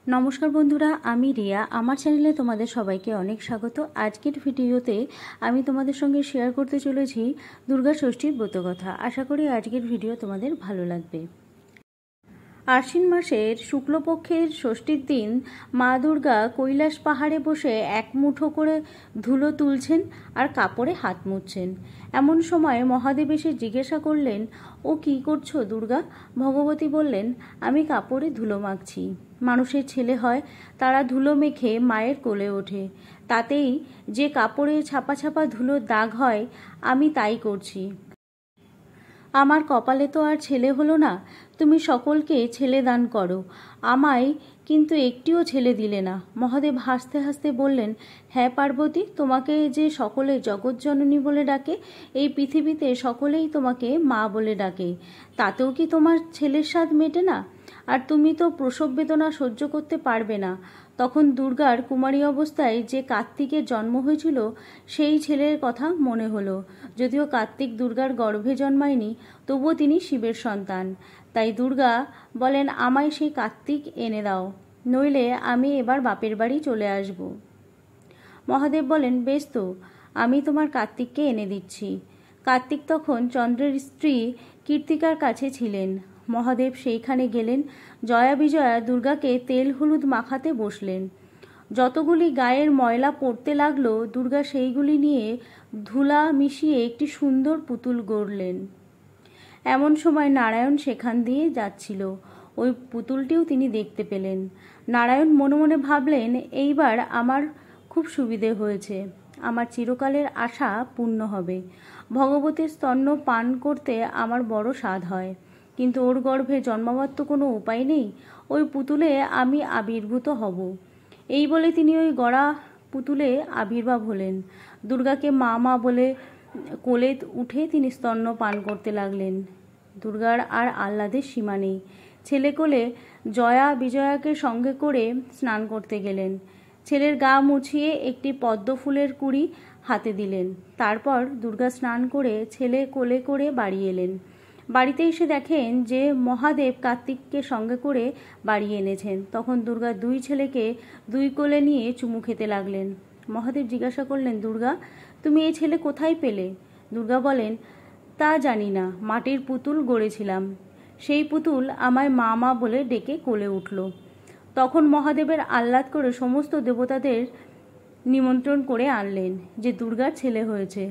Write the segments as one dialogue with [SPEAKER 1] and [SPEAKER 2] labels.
[SPEAKER 1] নমস্কার বন্ধুরা, আমি রিয়া। আমার চ্যানেলে তোমাদের সবাইকে অনেক স্বাগত। আজকের ভিডিওতে আমি তোমাদের সঙ্গে শেয়ার করতে চলেছি দুর্গা ষষ্ঠীর ব্রতকথা। আশা করি আজকের ভিডিও তোমাদের ভালো লাগবে। আশ্বিন মাসের শুক্লপক্ষের ষষ্ঠীর দিন মা দুর্গা কৈলাস পাহাড়ে বসে এক মুঠো করে ধুলো তুলছেন আর কাপড়ে হাত মুছছেন। এমন সময় মহাদেব এসে জিজ্ঞাসা করলেন, ও কী করছো দুর্গা? ভগবতী বললেন, আমি কাপড়ে ধুলো মাখছি। মানুষের ছেলে হয়, তারা ধুলো মেখে মায়ের কোলে ওঠে, তাতেই যে কাপড়ে ছাপা ছাপা ধুলোর দাগ হয়, আমি তাই করছি। আমার কপালে তো আর ছেলে হলো না, তুমি সকলকে ছেলে দান করো, আমায় কিন্তু একটিও ছেলে দিলে না। মহাদেব হাসতে হাসতে বললেন, হ্যাঁ পার্বতী, তোমাকে যে সকলে জগৎজননী বলে ডাকে, এই পৃথিবীতে সকলেই তোমাকে মা বলে ডাকে, তাতেও কি তোমার ছেলের স্বাদ মেটে না? আর তুমি তো প্রসব বেদনা সহ্য করতে পারবে না। তখন দুর্গার কুমারী অবস্থায় যে কার্তিকের জন্ম হয়েছিল, সেই ছেলের কথা মনে হলো। যদিও কার্তিক দুর্গার গর্ভে জন্মায়নি, তবুও তিনি শিবের সন্তান। তাই দুর্গা বলেন, আমায় সেই কার্তিক এনে দাও, নইলে আমি এবার বাপের বাড়ি চলে আসব। মহাদেব বলেন, বেশ তো, আমি তোমার কার্তিককে এনে দিচ্ছি। কার্তিক তখন চন্দ্রের স্ত্রী কীর্তিকার কাছে ছিলেন। মহাদেব সেইখানে গেলেন। জয়া বিজয়া দুর্গাকে তেল হলুদ মাখাতে বসলেন। যতগুলি গায়ের ময়লা পড়তে লাগলো, দুর্গা সেইগুলি নিয়ে ধুলা মিশিয়ে একটি সুন্দর পুতুল গড়লেন। এমন সময় নারায়ণ সেখান দিয়ে যাচ্ছিল। ওই পুতুলটিও তিনি দেখতে পেলেন। নারায়ণ মনে মনে ভাবলেন, এইবার আমার খুব সুবিধে হয়েছে, আমার চিরকালের আশা পূর্ণ হবে। ভগবতীর স্তন্য পান করতে আমার বড় স্বাদ হয়, কিন্তু ওর গর্ভে জন্মাবার তো কোনো উপায় নেই। ওই পুতুলে আমি আবির্ভূত হব। এই বলে তিনি ওই গড়া পুতুলে আবির্ভাব হলেন। দুর্গাকে মা মা বলে কোলে উঠে তিনি স্তন্য পান করতে লাগলেন। দুর্গার আর আহ্লাদের সীমা নেই। ছেলে কোলে জয়া বিজয়াকে সঙ্গে করে স্নান করতে গেলেন। ছেলের গা মুছিয়ে একটি পদ্ম ফুলের কুঁড়ি হাতে দিলেন। তারপর দুর্গা স্নান করে ছেলে কোলে করে বাড়ি এলেন। বাড়িতে এসে দেখেন যে মহাদেব কার্তিককে সঙ্গে করে বাড়ি এনেছেন। তখন দুর্গা দুই ছেলেকে দুই কোলে নিয়ে চুমু খেতে লাগলেন। মহাদেব জিজ্ঞাসা করলেন, দুর্গা, তুমি এই ছেলে কোথায় পেলে? দুর্গা বলেন, তা জানি না, মাটির পুতুল গড়েছিলাম, সেই পুতুল আমায় মা মা বলে ডেকে কোলে উঠল। তখন মহাদেবের আহ্লাদ করে সমস্ত দেবতাদের নিমন্ত্রণ করে আনলেন যে দুর্গার ছেলে হয়েছে।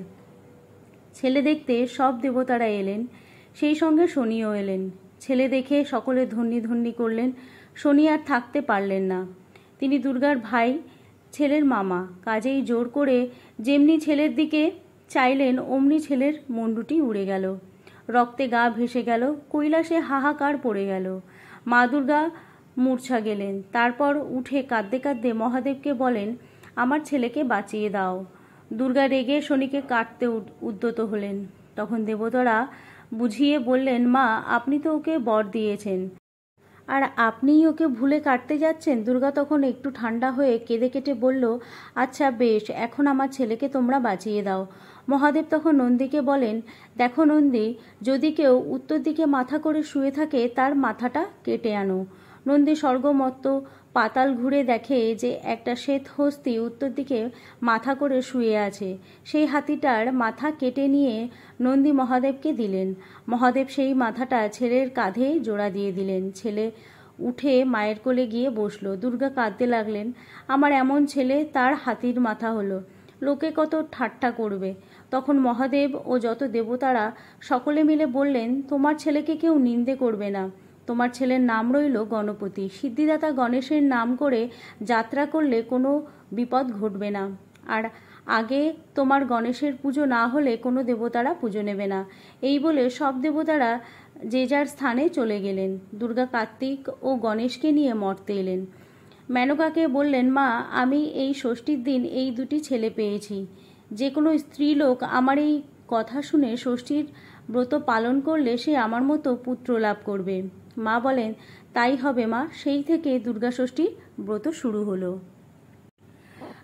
[SPEAKER 1] ছেলে দেখতে সব দেবতারা এলেন, সেই সঙ্গে শনিও এলেন। ছেলে দেখে সকলে ধন্যি ধন্যি করলেন। শনি আর থাকতে পারলেন না। তিনি দুর্গার ভাই, ছেলের মামা, কাজেই জোর করে যেমনি ছেলের দিকে চাইলেন, অমনি ছেলের মুন্ডুটি উড়ে গেল, রক্তে গা ভেসে গেল, কৈলাসে হাহাকার পড়ে গেল। মা দুর্গা মূর্ছা গেলেন। তারপর উঠে কাঁদতে কাঁদতে মহাদেবকে বলেন, আমার ছেলেকে বাঁচিয়ে দাও। দুর্গা রেগে শনিকে কাটতে উদ্যত হলেন। তখন দেবতারা বুঝিয়ে বললেন, মা, আপনি তো ওকে বর দিয়েছেন, আর আপনিই ওকে ভুলে কাটতে যাচ্ছেন। দুর্গা তখন একটু ঠান্ডা হয়ে কেঁদে কেটে বলল, আচ্ছা বেশ, এখন আমার ছেলেকে তোমরা বাঁচিয়ে দাও। মহাদেব তখন নন্দীকে বলেন, দেখো নন্দী, যদি কেউ উত্তর দিকে মাথা করে শুয়ে থাকে, তার মাথাটা কেটে আনো। নন্দী স্বর্গমত্ত পাতাল ঘুরে দেখে যে একটা শ্বেত হস্তি উত্তর দিকে মাথা করে শুয়ে আছে। সেই হাতিটার মাথা কেটে নিয়ে নন্দী মহাদেবকে দিলেন। মহাদেব সেই মাথাটা ছেলের কাঁধে জোড়া দিয়ে দিলেন। ছেলে উঠে মায়ের কোলে গিয়ে বসলো। দুর্গা কাঁদতে লাগলেন, আমার এমন ছেলে, তার হাতির মাথা হলো, লোকে কত ঠাট্টা করবে। তখন মহাদেব ও যত দেবতারা সকলে মিলে বললেন, তোমার ছেলেকে কেউ নিন্দে করবে না। তোমার ছেলের নাম রইল গণপতি। সিদ্ধিদাতা গণেশের নাম করে যাত্রা করলে কোনো বিপদ ঘটবে না। আর আগে তোমার গণেশের পুজো না হলে কোনো দেবতারা পুজো নেবে না। এই বলে সব দেবতারা যে যার স্থানে চলে গেলেন। দুর্গা কার্তিক ও গণেশকে নিয়ে মর্তে এলেন। মেনকাকে বললেন, মা, আমি এই ষষ্ঠীর দিন এই দুটি ছেলে পেয়েছি। যে কোনো স্ত্রীলোক আমার এই কথা শুনে ষষ্ঠীর ব্রত পালন করলে সে আমার মতো পুত্র লাভ করবে। মা বলেন, তাই হবে মা। সেই থেকে দুর্গা ষষ্ঠীর ব্রত শুরু হলো।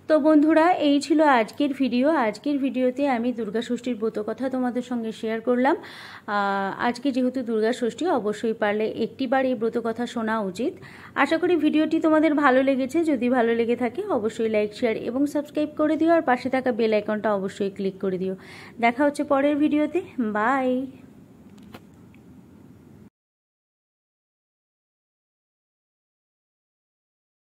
[SPEAKER 1] তো বন্ধুরা, এই ছিল আজকের ভিডিও। আজকের ভিডিওতে আমি দুর্গা ষষ্ঠীর ব্রত কথা তোমাদের সঙ্গে শেয়ার করলাম। আজকে যেহেতু দুর্গা ষষ্ঠী, অবশ্যই পারলে একটিবার এই ব্রত কথা শোনা উচিত। আশা করি ভিডিওটি তোমাদের ভালো লেগেছে। যদি ভালো লেগে থাকে অবশ্যই লাইক, শেয়ার এবং সাবস্ক্রাইব করে দিও, আর পাশে থাকা বেল আইকনটা অবশ্যই ক্লিক করে দিও। দেখা হচ্ছে পরের ভিডিওতে। বাই।